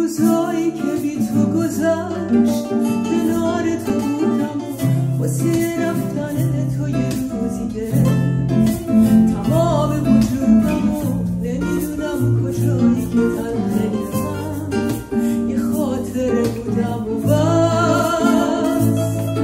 روزایی که بی تو گذشت کنار تو بودم و واسه رفتن تو یه روزی گرفت تمام وجودم و نمیدونم کجایی که تنهی من یه خاطره بودم و بس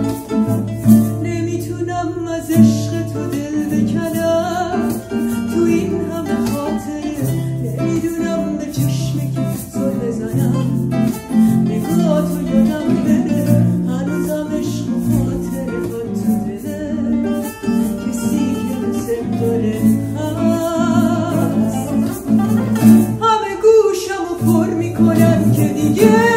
نمیتونم از عشق تو دل بکنم تو این همه خاطره نمیدونم به چشم کی زل بزنم نگاه تو یادم بره هنوزم عشق و خاطره با تو دله کسی که مثل داره هست همه گوشم و پر میکنن که دیگه